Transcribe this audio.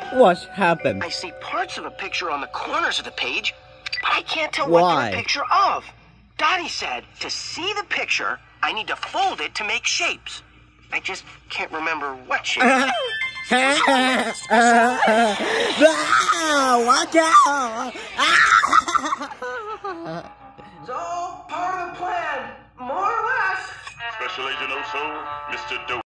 What happened? I see parts of a picture on the corners of the page, but I can't tell Why? what they're a picture of. Dottie said to see the picture, I need to fold it to make shapes. I just can't remember what shape. Watch out! It's all part of the plan, more or less. Special Agent Oso, Mr. Doe.